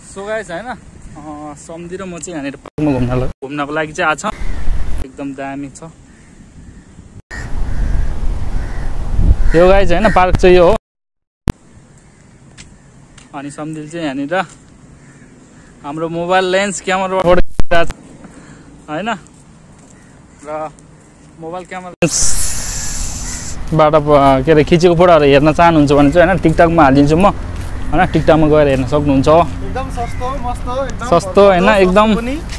So guys हैन सम्झी र म चाहिँ यहाँनिर पार्कमा घुम्नको लागि चाहिँ आछ एकदम दामी छ यो गाइस हैन पार्क चाहिँ यो हो अनि सम्झिल चाहिँ यहाँनिर हाम्रो मोबाइल लेन्स क्यामेरा फोटो खिचिरहेछ हैन र मोबाइल क्यामेरा बाट के अरे खिचेको फोटोहरु हेर्न चाहनुहुन्छ भने चाहिँ हैन टिकटकमा हालिदिन्छु म हैन टिकटकमा गएर हेर्न सक्नुहुन्छ एकदम सस्तो मस्त एकदम सस्तो हैन एकदम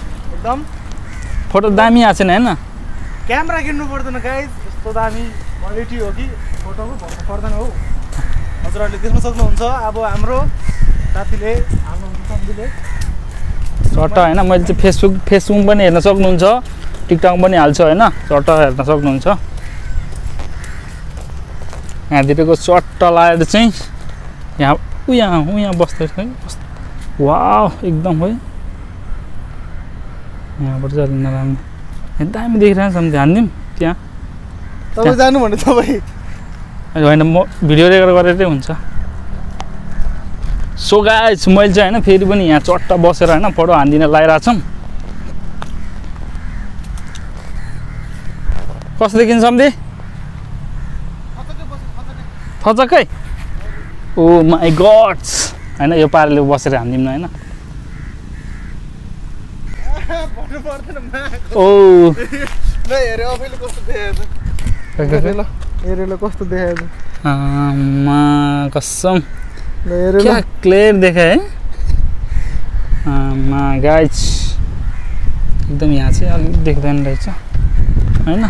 फोटो दामी आछ नि हैन क्यामेरा किन्नु पर्दैन गाइस यस्तो दामी क्वालिटी हो कि फोटोको भन्नु पर्दैन हो हजुरहरुले देख्न सक्नुहुन्छ अब हाम्रो साथीले हाम्रो सम्झिले सट्ट हैन मैले चाहिँ फेसबुक पनि हेर्न सक्नुहुन्छ टिकटक पनि हाल्छु हैन सट्ट हेर्न सक्नुहुन्छ यहाँ दिएको सट्ट लाएर चाहिँ यहाँ यहाँ बस्दैछ है वाउ एकदम है यहाँबाट चाहिँ नराम्रो दामी देखिरहेको छ हान्दिम त्यहाँ तपाईँ जानु भने तपाईँ होइन म भिडियो रेकर्ड गरेरै हुन्छ सो गाइस मैले चाहिँ हैन फेरि पनि यहाँ चट्ट बसेर हैन फोटो हान्दिन लागिरहेको छौँ कस्तो देखिन्छ सम्धि थचक्कै ओ माई गड्स हैन यो पाराले बसेर हान्दिम न हैन ओ ल हेरे अबैले कस्तो देखेछ हेरेले कस्तो देखेछ मा कसम ल हेरे क्या क्लियर देखा है मा गाइस एकदम यहाँ चाहिँ अलिक देख्दैन रहेछ हैन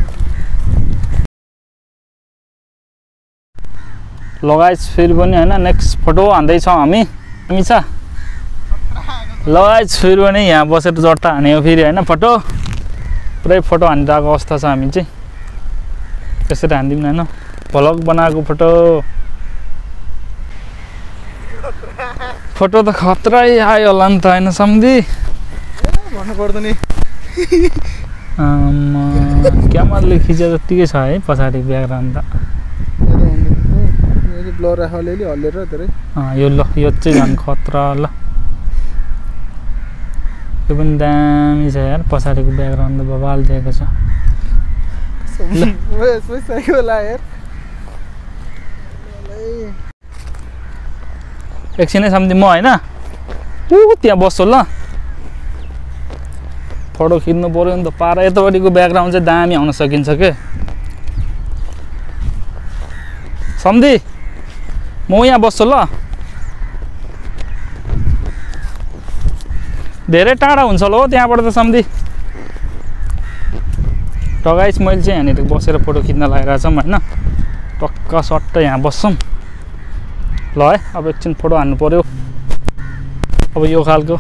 लगाइस फेरि पनि हैन नेक्स्ट फोटो हान्दैछौँ हामी छ लगाइस फेरि पनि यहाँ बसेर जट्टा हान्यो फेरि हैन फोटो पुरै फोटो हानिरहेको अवस्था छ हामी चाहिँ त्यसरी हान्दिउँ न हैन भ्लग बनाएको फोटो त खतरै आयो होला नि त हैन सम्धि भन्नु पर्दैन नि क्यामेराले खिचे जतिकै छ है पछाडि ब्याकग्राउन्ड त ब्लर राख्यो हल्लेर धेरै यो ल यो चाहिँ झन् खतरा ल यो पनि दामी छ यार पछाडिको ब्याकग्राउन्ड त बबाल दिएको छ एकछिनै सम्झि म हैन त्यहाँ बस्छु ल फोटो खिच्नु पर्यो नि त पारा यतापट्टिको ब्याकग्राउन्ड चाहिँ दामी आउन सकिन्छ के सम्धि म यहाँ बस्छु ल धेरै टाढा हुन्छ ल हो त्यहाँबाट त सम्धि र गाइस मैले चाहिँ यहाँनिर बसेर फोटो खिच्न लागिरहेको छौँ हैन टक्क सट्ट यहाँ बस्छौँ ल है अब एकछिन फोटो हान्नु पर्यो अब यो खालको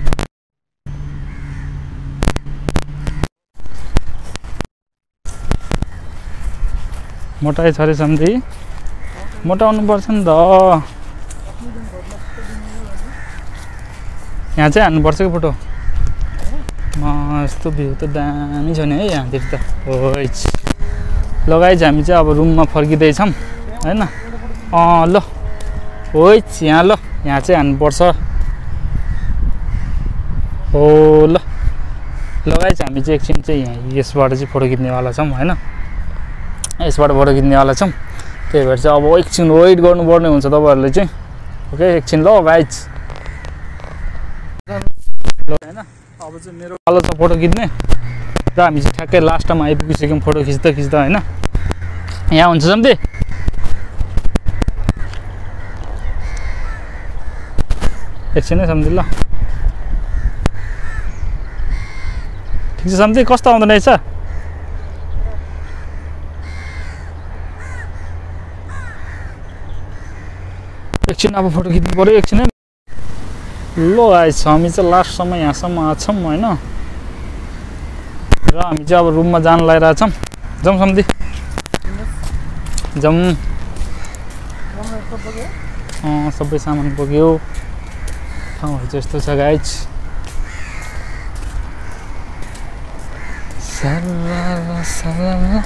मोटाइ छ रे सम्धि मोटाउनु पर्छ नि त यहाँ चाहिँ हान्नुपर्छ कि फोटो यस्तो भ्यू त दामी छ नि है यहाँतिर त ओइच लगाइज हामी चाहिँ अब रुममा फर्किँदैछौँ हैन ल ओइच यहाँ ल यहाँ चाहिँ हान्नुपर्छ हो ल लगाइज हामी चाहिँ एकछिन चाहिँ यहाँ यसबाट चाहिँ फोटो खिच्नेवाला छौँ हैन यसबाट फोटो खिच्नेवाला छौँ त्यही भएर चाहिँ अब एकछिन वेट गर्नुपर्ने हुन्छ तपाईँहरूले चाहिँ ओके एकछिन ल गाइज हैन अब चाहिँ मेरो पालो छ फोटो खिच्ने र हामी चाहिँ ठ्याक्कै लास्टमा आइपुगिसक्यौँ फोटो खिच्दा हैन यहाँ हुन्छ सम्धि एकछिन है सम्धि ल ठिक छ सम्धि कस्तो आउँदैन रहेछ एकछिन अब फोटो खिच्नु पर्यो एकछिन है ल गाइस हामी चाहिँ लास्टसम्म यहाँसम्म आछौँ हैन र हामी चाहिँ अब रुममा जान लागिरहेछौँ जाउँ सम्धि जाउँ सबै सामान पुग्यो ठाउँहरू चाहिँ यस्तो छ गाइस सरला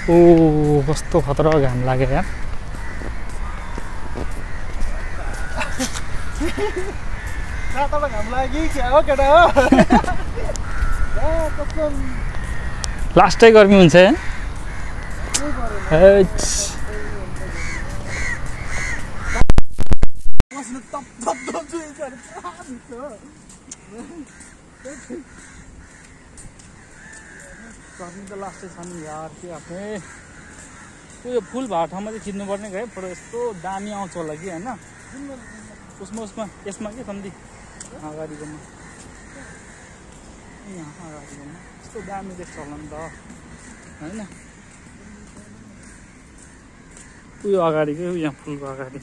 ओ कस्तो खतरा घाम लाग्यो यार। रातोमा घाम लाग्यो कि क्या हो केटा हो? लास्टै गर्मी हुन्छ है। गर्मी त लास्टै छ नि यार के आफ्नै उयो फुल भएको ठाउँमा चाहिँ खिच्नुपर्ने है फोटो। यस्तो दामी आउँछ होला कि होइन उसमा यसमा के सम्झि अगाडिकोमा यहाँ अगाडिकोमा यस्तो दामी देख्छ होला नि त होइन। उयो अगाडिकै यहाँ फुलको अगाडि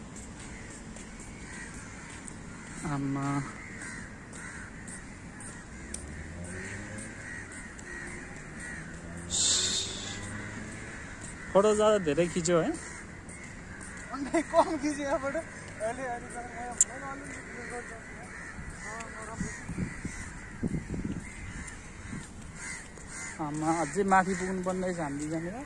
आमा फोटो ज्यादा धेरै खिच्यो है। कम खिच्यो फोटो आमा अझै माथि पुग्नु पर्ने रहेछ हामी जहाँनिर।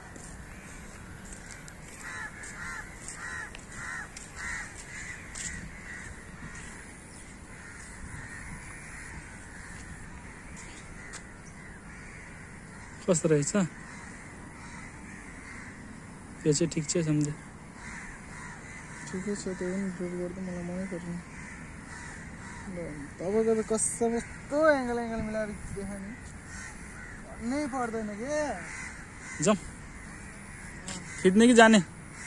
कस्तो रहेछ त्यो चाहिँ ठिक छ सम्झे। ठिकै छ त्यो पनि सुट गर्दा मलाई मनै पर्छ। तपाईँको त कस्तो एङ्गल मिलाएर देखाउने नै पर्दैन के। जाउँ खिच्ने कि जाने?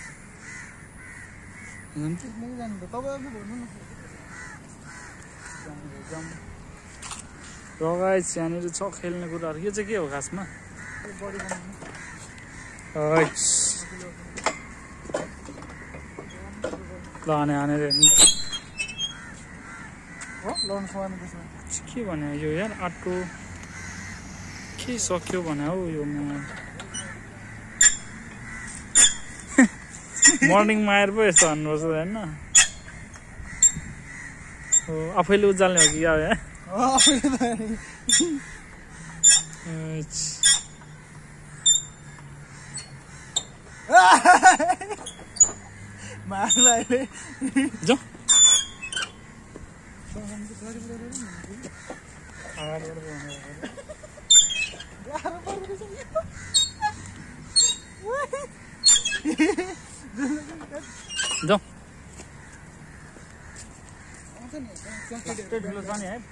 खिच्ने कि जाने त तपाईँ अघि भन्नु न। रगाइस यहाँनिर छ खेल्ने कुराहरू। यो चाहिँ के हो खासमा? लाने हानेर के भने यो यार आटो के सक्यो भने हौ यो मर्निङमा आएर पो यस्तो हान्नुपर्छ होइन। हो आफैले उचाल्ने हो कि क्या यहाँ? जाउँ जाउँ ठुलो छ नि है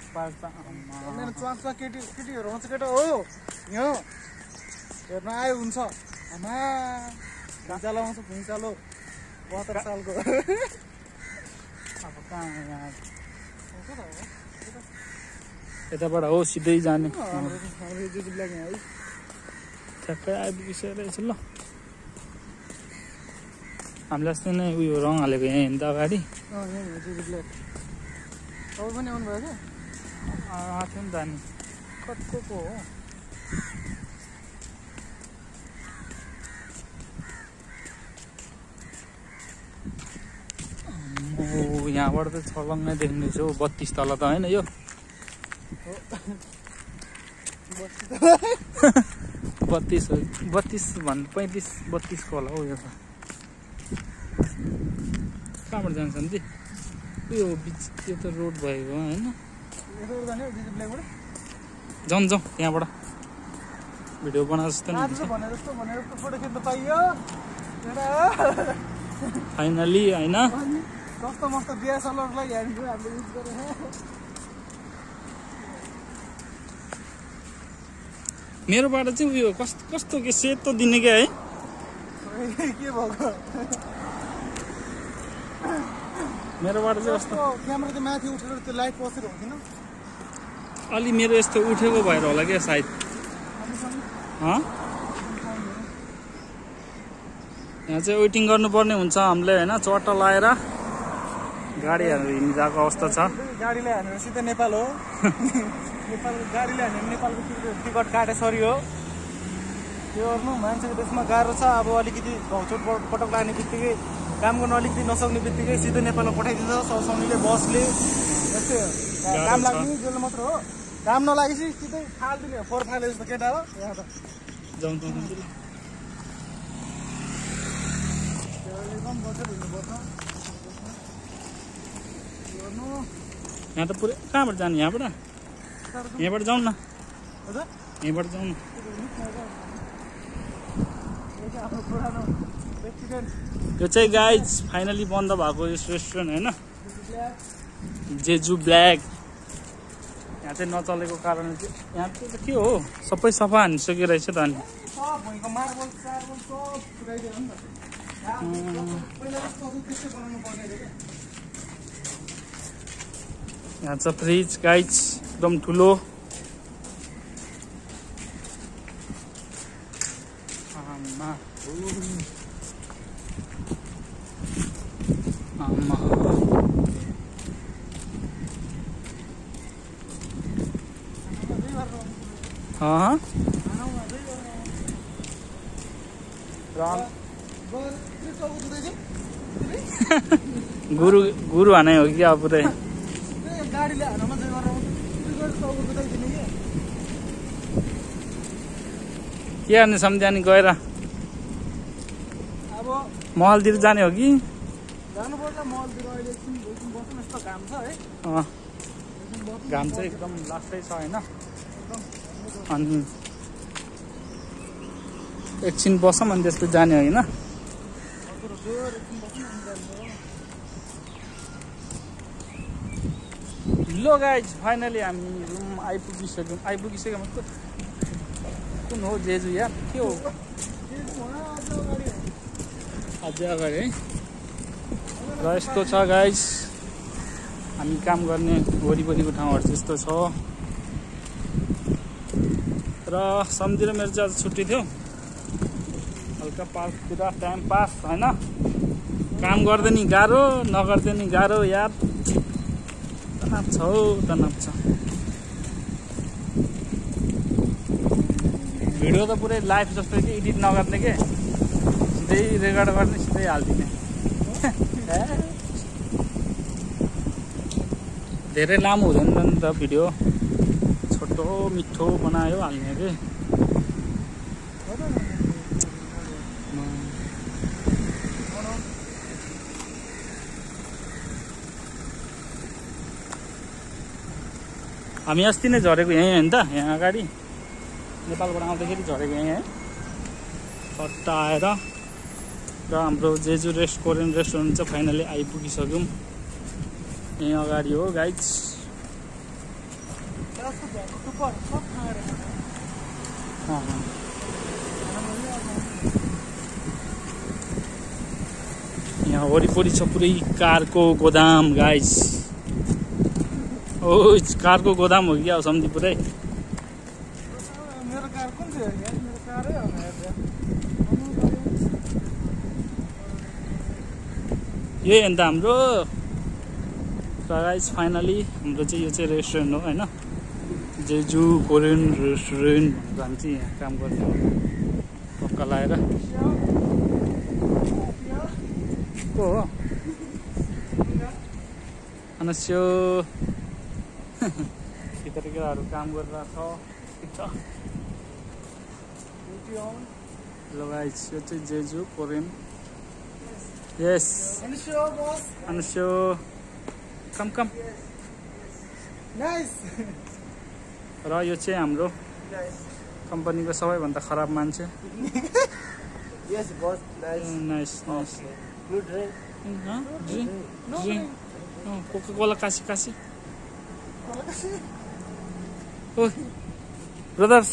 केटीहरू आउँछ केटा हो यहाँ हेर्न आयो हुन्छ। आमा भुइँचालो आउँछ भुइँचालो 72 सालको। अब कहाँ यहाँ यताबाट हो सिधै जाने। ठ्याक्कै आइपुगिसकेको रहेछ ल। हामीलाई अस्ति नै उयो रङ हालेको यहाँ हिँड्दा अगाडि। तपाईँ पनि आउनु भयो क्या? आएको थियो नि त नि कत्को हो। यहाँबाट त छलङ्गै देख्नेछ हौ। 32 तल त होइन यो? 32 हो 32 भन्नु 35-32 को होला हौ यो त। कहाँबाट जान्छ नि ती? उयो बिच यो त रोड भएको होइन? जाउँ यहाँबाट भिडियो बनाएको जस्तो नि फाइनली होइन। कस्तो मस्तो डिएसएलआरलाई हामीले युज गरेर मेरोबाट चाहिँ उयो कस्तो के सेतो दिने क्या है? के भएको मेरोबाट चाहिँ कस्तो क्यामेरा चाहिँ माथि उठेर त्यो लाइट पसेर हुँदैन। अलि मेरो यस्तो उठेको भएर होला क्या सायद। यहाँ चाहिँ वेटिङ गर्नुपर्ने हुन्छ हामीले होइन। चट्टा लाएर गाडीहरू हिँडिरहेको अवस्था छ। गाडीले हानेर सिधै नेपाल हो। नेपालको गाडीले हानेर नेपालको टिकट काटे सरी हो। त्यो गर्नु मान्छेको देशमा गाह्रो छ। अब अलिकति घाउचोट पटक लाग्ने बित्तिकै काम गर्न अलिकति नसक्ने बित्तिकै सिधै नेपालमा पठाइदिन्छ सरसाउनीले बसले। यस्तै काम लाग्ने जसले मात्र हो। काम नलागेपछि सिधै फालिदिने फोहोर फाले जस्तो केटा हो यहाँ त। जाउँ यहाँ त पुरै कहाँबाट जाने यहाँबाट जाउँ न यहीँबाट जाउँ न यो चाहिँ गाइज फाइनली बन्द भएको यस रेस्टुरेन्ट होइन जेजु ब्ल्याक यहाँ चाहिँ नचलेको कारणले चाहिँ यहाँ चाहिँ के हो सबै सफा हानिसकेको रहेछ त अनि यहाँ छ फ्रिज गाइज एकदम ठुलो गुरु हाने हो कि अब पुरै के गर्ने सम्झ्यानी गएर अब महलतिर जाने हो कि जानुपर्छ महलतिर अहिले एकछिन बस्नु यस्तो घाम छ है घाम चाहिँ एकदम लास्टै छ होइन अनि एकछिन बसौँ अनि त्यसपछि जाने होइन लो गाइज फाइनली हामी रुम आइपुगिसक्यौँ कुन हो जेजु यार के हो अझै अगाडि है र यस्तो छ गाइज हामी काम गर्ने वरिपरिको ठाउँहरू चाहिँ यस्तो छ र सम्झिएर मेरो चाहिँ आज छुट्टी थियो हल्का पार्कतिर टाइम पास होइन काम गर्दै नि गाह्रो नगर्दै नि गाह्रो यार तनाव छ हौ तनाव छ भिडियो त पुरै लाइभ जस्तो कि एडिट नगर्ने के सिधै रेकर्ड गर्ने सिधै हालिदिने धेरै लामो हुँदैन नि त भिडियो छोटो मिठो बनायो हाल्ने के हामी अस्ति नै झरेको यहीँ होइन त यहाँ अगाडि नेपालबाट आउँदाखेरि झरेको यहीँ है सट्टा आएर र हाम्रो जेजु कोरियन रेस्टुरेन्ट चाहिँ फाइनली आइपुगिसक्यौँ यहीँ अगाडि हो गाइज यहाँ वरिपरि छ पुरै कारको गोदाम गाइज ओ कारको गोदाम हो कि अब सम्झि पुरै मेरो कार कुन चाहिँ यार मेरो कारै हो यही हो नि त हाम्रो गाइज फाइनली हाम्रो चाहिँ यो चाहिँ रेस्टुरेन्ट हो होइन जेजु कोरियन रेस्टुरेन्ट भनेर हामी चाहिँ यहाँ काम गर्ने पक्का लगाएर को हो अनुस्यो केटाकेटाहरू काम गरिरहेको छ ठिक छ ल गाइज यो चाहिँ जेजु कोरियन यस अनुस्यो कम नाइस र यो चाहिँ हाम्रो कम्पनीको सबैभन्दा खराब मान्छे यस बस nice nice no drink drink coca cola Kashi ओ ब्रदर्स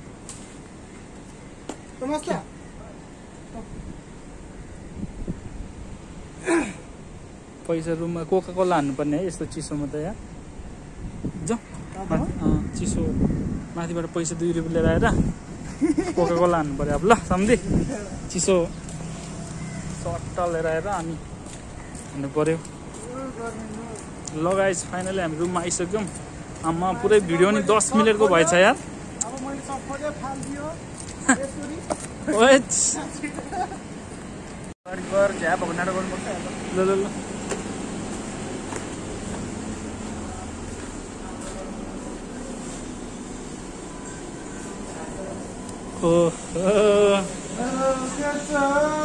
नमस्ते पैसा रुममा कोका कोला हान्नुपर्ने है यस्तो चिसोमा त यहाँ जाउँ चिसो माथिबाट पैसा 2 रुपियाँ लिएर आएर कोका कोला हान्नु पऱ्यो अब ल सम्झि चिसो सट्ट लिएर आएर अनि हान्नु पऱ्यो ल गाइस फाइनली हामी रुममा आइसक्यौँ आमा पुरै भिडियो नि 10 मिनटको भएछ यार अब मैले सबै फाल्दियो ओए घर झ्याप भएको नाटक गर्नुपर्छ ल ल ल ओ